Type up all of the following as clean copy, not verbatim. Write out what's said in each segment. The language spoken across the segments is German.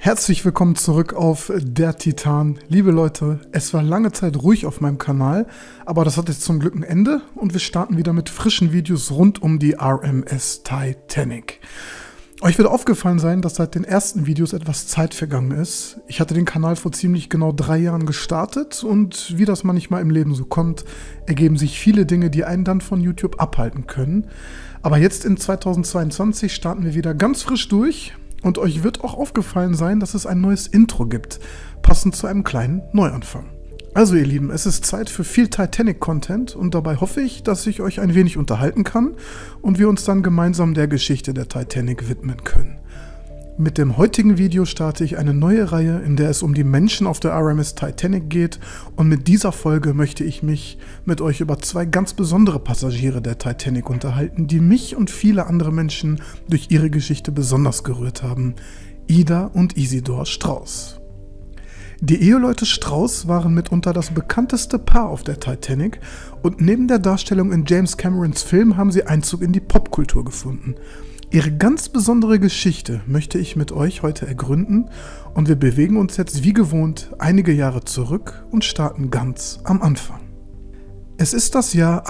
Herzlich willkommen zurück auf Der Titan. Liebe Leute, es war lange Zeit ruhig auf meinem Kanal, aber das hat jetzt zum Glück ein Ende und wir starten wieder mit frischen Videos rund um die RMS Titanic. Euch wird aufgefallen sein, dass seit den ersten Videos etwas Zeit vergangen ist. Ich hatte den Kanal vor ziemlich genau 3 Jahren gestartet und wie das manchmal im Leben so kommt, ergeben sich viele Dinge, die einen dann von YouTube abhalten können. Aber jetzt in 2022 starten wir wieder ganz frisch durch. Und euch wird auch aufgefallen sein, dass es ein neues Intro gibt, passend zu einem kleinen Neuanfang. Also ihr Lieben, es ist Zeit für viel Titanic-Content und dabei hoffe ich, dass ich euch ein wenig unterhalten kann und wir uns dann gemeinsam der Geschichte der Titanic widmen können. Mit dem heutigen Video starte ich eine neue Reihe, in der es um die Menschen auf der RMS Titanic geht und mit dieser Folge möchte ich mich mit euch über 2 ganz besondere Passagiere der Titanic unterhalten, die mich und viele andere Menschen durch ihre Geschichte besonders gerührt haben: Ida und Isidor Straus. Die Eheleute Straus waren mitunter das bekannteste Paar auf der Titanic und neben der Darstellung in James Camerons Film haben sie Einzug in die Popkultur gefunden. Ihre ganz besondere Geschichte möchte ich mit euch heute ergründen und wir bewegen uns jetzt wie gewohnt einige Jahre zurück und starten ganz am Anfang. Es ist das Jahr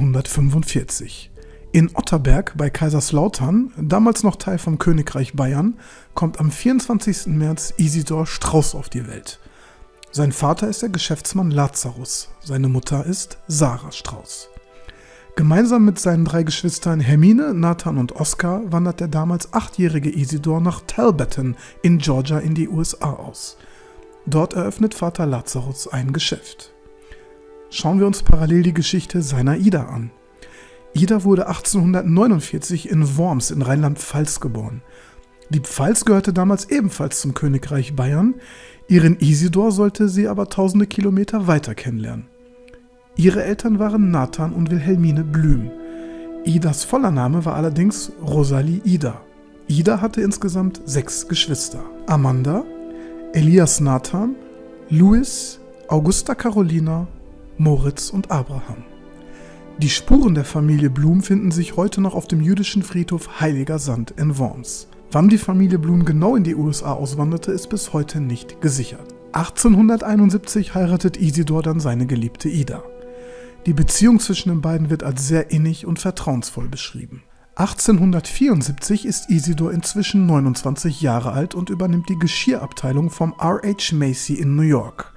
1845. In Otterberg bei Kaiserslautern, damals noch Teil vom Königreich Bayern, kommt am 24. März Isidor Straus auf die Welt. Sein Vater ist der Geschäftsmann Lazarus, seine Mutter ist Sarah Straus. Gemeinsam mit seinen 3 Geschwistern Hermine, Nathan und Oscar wandert der damals 8-jährige Isidor nach Talbotton in Georgia in die USA aus. Dort eröffnet Vater Lazarus ein Geschäft. Schauen wir uns parallel die Geschichte seiner Ida an. Ida wurde 1849 in Worms in Rheinland-Pfalz geboren. Die Pfalz gehörte damals ebenfalls zum Königreich Bayern, ihren Isidor sollte sie aber tausende Kilometer weiter kennenlernen. Ihre Eltern waren Nathan und Wilhelmine Blüm. Idas voller Name war allerdings Rosalie Ida. Ida hatte insgesamt 6 Geschwister: Amanda, Elias Nathan, Louis, Augusta Carolina, Moritz und Abraham. Die Spuren der Familie Blum finden sich heute noch auf dem jüdischen Friedhof Heiliger Sand in Worms. Wann die Familie Blum genau in die USA auswanderte, ist bis heute nicht gesichert. 1871 heiratet Isidor dann seine geliebte Ida. Die Beziehung zwischen den beiden wird als sehr innig und vertrauensvoll beschrieben. 1874 ist Isidor inzwischen 29 Jahre alt und übernimmt die Geschirrabteilung vom R.H. Macy in New York.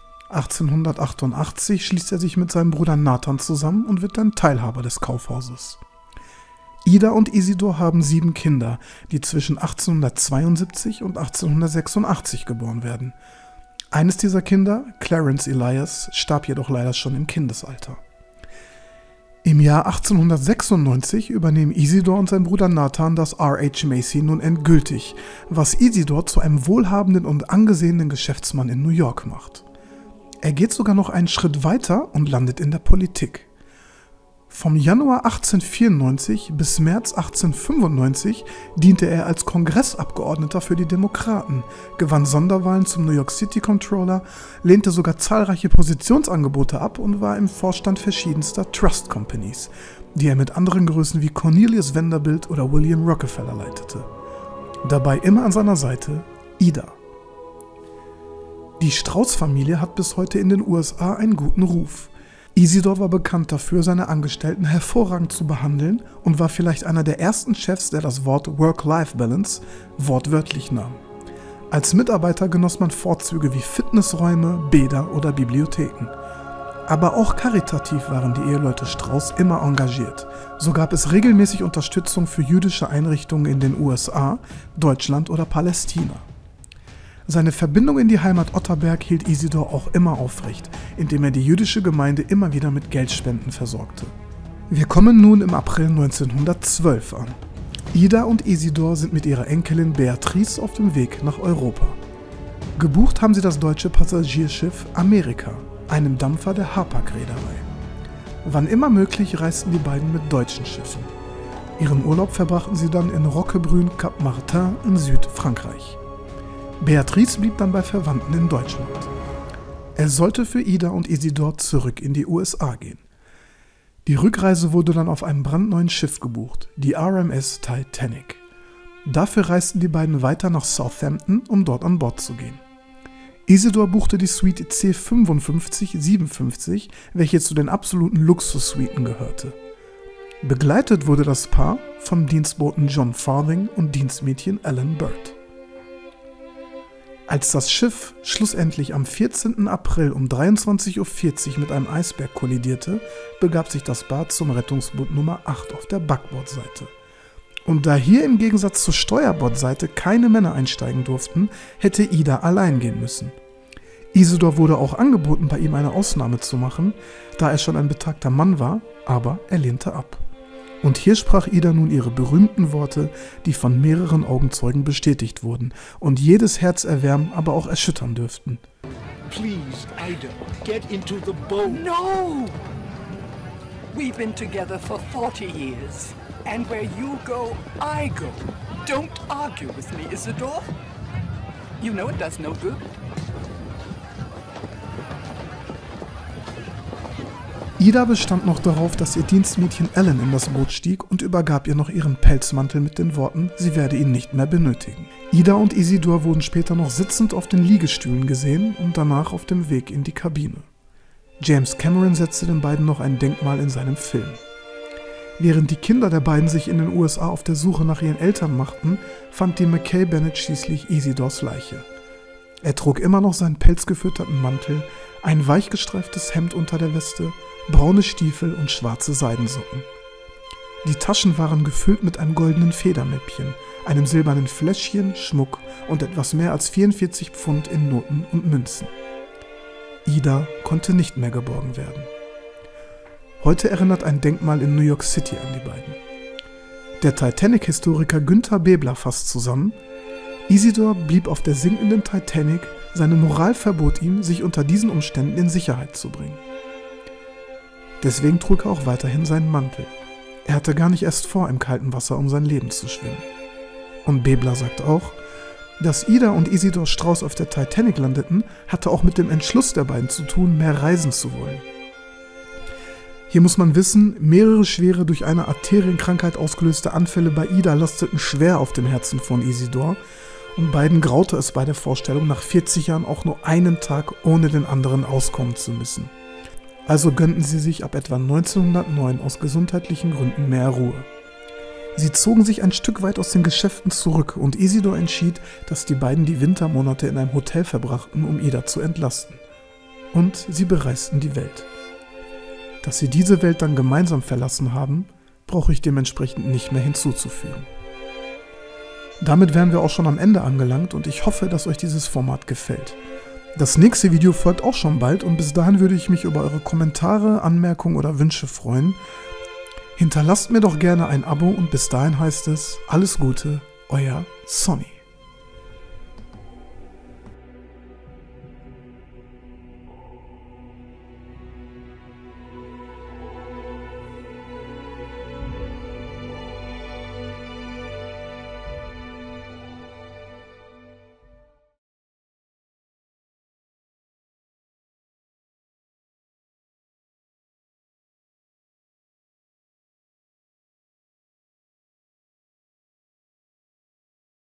1888 schließt er sich mit seinem Bruder Nathan zusammen und wird dann Teilhaber des Kaufhauses. Ida und Isidor haben 7 Kinder, die zwischen 1872 und 1886 geboren werden. Eines dieser Kinder, Clarence Elias, starb jedoch leider schon im Kindesalter. Im Jahr 1896 übernehmen Isidor und sein Bruder Nathan das R.H. Macy nun endgültig, was Isidor zu einem wohlhabenden und angesehenen Geschäftsmann in New York macht. Er geht sogar noch einen Schritt weiter und landet in der Politik. Vom Januar 1894 bis März 1895 diente er als Kongressabgeordneter für die Demokraten, gewann Sonderwahlen zum New York City Comptroller, lehnte sogar zahlreiche Positionsangebote ab und war im Vorstand verschiedenster Trust Companies, die er mit anderen Größen wie Cornelius Vanderbilt oder William Rockefeller leitete. Dabei immer an seiner Seite Ida. Die Straus-Familie hat bis heute in den USA einen guten Ruf. Isidor war bekannt dafür, seine Angestellten hervorragend zu behandeln und war vielleicht einer der ersten Chefs, der das Wort Work-Life-Balance wortwörtlich nahm. Als Mitarbeiter genoss man Vorzüge wie Fitnessräume, Bäder oder Bibliotheken. Aber auch karitativ waren die Eheleute Straus immer engagiert. So gab es regelmäßig Unterstützung für jüdische Einrichtungen in den USA, Deutschland oder Palästina. Seine Verbindung in die Heimat Otterberg hielt Isidor auch immer aufrecht, indem er die jüdische Gemeinde immer wieder mit Geldspenden versorgte. Wir kommen nun im April 1912 an. Ida und Isidor sind mit ihrer Enkelin Beatrice auf dem Weg nach Europa. Gebucht haben sie das deutsche Passagierschiff Amerika, einem Dampfer der Hapag-Reederei. Wann immer möglich reisten die beiden mit deutschen Schiffen. Ihren Urlaub verbrachten sie dann in Roquebrune-Cap Martin in Südfrankreich. Beatrice blieb dann bei Verwandten in Deutschland. Es sollte für Ida und Isidor zurück in die USA gehen. Die Rückreise wurde dann auf einem brandneuen Schiff gebucht, die RMS Titanic. Dafür reisten die beiden weiter nach Southampton, um dort an Bord zu gehen. Isidor buchte die Suite C5557, welche zu den absoluten Luxussuiten gehörte. Begleitet wurde das Paar vom Dienstboten John Farthing und Dienstmädchen Ellen Bird. Als das Schiff schlussendlich am 14. April um 23:40 Uhr mit einem Eisberg kollidierte, begab sich das Paar zum Rettungsboot Nummer 8 auf der Backbordseite. Und da hier im Gegensatz zur Steuerbordseite keine Männer einsteigen durften, hätte Ida allein gehen müssen. Isidor wurde auch angeboten, bei ihm eine Ausnahme zu machen, da er schon ein betagter Mann war, aber er lehnte ab. Und hier sprach Ida nun ihre berühmten Worte, die von mehreren Augenzeugen bestätigt wurden und jedes Herz erwärmen, aber auch erschüttern dürften. Please, Ida, get into the boat. No! We've been together for 40 years. And where you go, I go. Don't argue with me, Isidor. You know it does no good. Ida bestand noch darauf, dass ihr Dienstmädchen Ellen in das Boot stieg und übergab ihr noch ihren Pelzmantel mit den Worten, sie werde ihn nicht mehr benötigen. Ida und Isidor wurden später noch sitzend auf den Liegestühlen gesehen und danach auf dem Weg in die Kabine. James Cameron setzte den beiden noch ein Denkmal in seinem Film. Während die Kinder der beiden sich in den USA auf der Suche nach ihren Eltern machten, fand die Mackay Bennett schließlich Isidors Leiche. Er trug immer noch seinen pelzgefütterten Mantel, ein weichgestreiftes Hemd unter der Weste, braune Stiefel und schwarze Seidensocken. Die Taschen waren gefüllt mit einem goldenen Federmäppchen, einem silbernen Fläschchen, Schmuck und etwas mehr als 44 Pfund in Noten und Münzen. Ida konnte nicht mehr geborgen werden. Heute erinnert ein Denkmal in New York City an die beiden. Der Titanic-Historiker Günther Bebler fasst zusammen: Isidor blieb auf der sinkenden Titanic, seine Moral verbot ihm, sich unter diesen Umständen in Sicherheit zu bringen. Deswegen trug er auch weiterhin seinen Mantel. Er hatte gar nicht erst vor, im kalten Wasser um sein Leben zu schwimmen. Und Bebler sagt auch, dass Ida und Isidor Strauß auf der Titanic landeten, hatte auch mit dem Entschluss der beiden zu tun, mehr reisen zu wollen. Hier muss man wissen, mehrere schwere durch eine Arterienkrankheit ausgelöste Anfälle bei Ida lasteten schwer auf dem Herzen von Isidor und beiden graute es bei der Vorstellung, nach 40 Jahren auch nur einen Tag ohne den anderen auskommen zu müssen. Also gönnten sie sich ab etwa 1909 aus gesundheitlichen Gründen mehr Ruhe. Sie zogen sich ein Stück weit aus den Geschäften zurück und Isidor entschied, dass die beiden die Wintermonate in einem Hotel verbrachten, um Ida zu entlasten. Und sie bereisten die Welt. Dass sie diese Welt dann gemeinsam verlassen haben, brauche ich dementsprechend nicht mehr hinzuzufügen. Damit wären wir auch schon am Ende angelangt und ich hoffe, dass euch dieses Format gefällt. Das nächste Video folgt auch schon bald und bis dahin würde ich mich über eure Kommentare, Anmerkungen oder Wünsche freuen. Hinterlasst mir doch gerne ein Abo und bis dahin heißt es, alles Gute, euer Sonny.